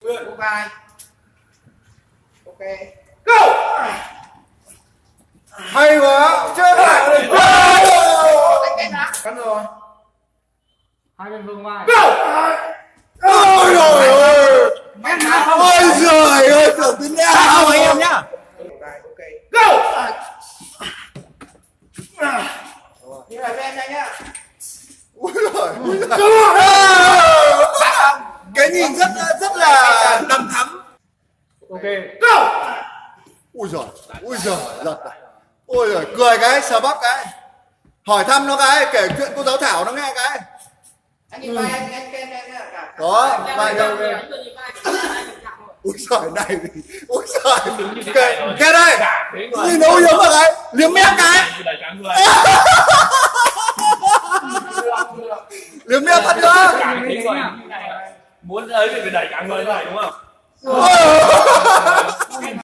Cô vai. Ok. Go. Hay quá. Chơi lại. Cắn rồi. Hai bên vương vai. Go. Ôi trời ơi. Ôi giời ơi, tưởng tính đeo. Sao anh em nhá. Ok. Go. Như là em nhanh nhá. Ui giời. Cái nhìn rất là đầm thắm. Ok. Go. Ui giời. Ui giời. Giật. Ôi giời, cười cái, sờ bắp cái. Hỏi thăm nó cái, kể chuyện cô giáo Thảo nó nghe cái. Anh nhìn vai anh kem em nhá. Có, vai đâu. Ui giời này. Ui giời. Kệ đây. Nhìn đâu giống vào cái. Liếm mép cái. Liếm mép thật nữa. Muốn ấy thì phải đẩy cả người này đúng không?